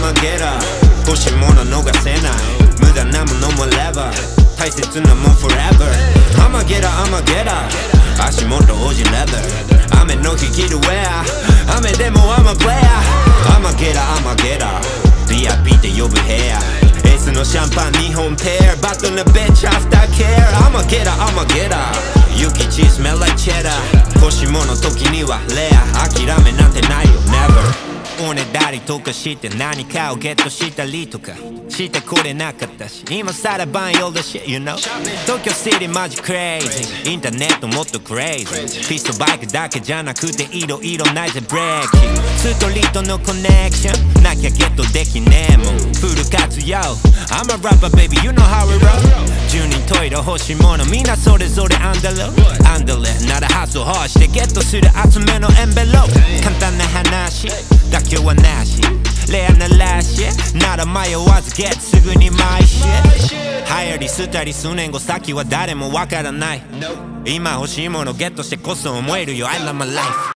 I'ma get up 欲しいもの逃せない無駄なものもレバー大切なもん forever I'ma get up I'ma get up 足元王子レベル雨の日着るウェア雨でも I'm a player I'ma get up I'ma get up VIP って呼ぶ部屋エースのシャンパン2本ペアバトルのベンチ after care I'ma get up I'ma get up 雪チー smell like cheddar 欲しいもの時にはレア諦めなんてないよ neverおねだりとかして何かをゲットしたりとかしてこれなかったし今さらバンヨール shit you know 東京シティマジクレイジーインターネットもっとクレイジーピストバイクだけじゃなくていろいろないぜブレーキストリートのコネクションなきゃゲットできねえもんフル活用 I'm a rapper baby you know how we roll 10人トイレ欲しいものみんなそれぞれアンダロアンダレならハスを欲してゲットする集めのエンベロー簡単な話妥協はなしレアなラッシュなら迷わずゲットすぐにマイシ流行りしたり数年後先は誰もわからない今欲しいものゲットしてこそ思えるよ I love my life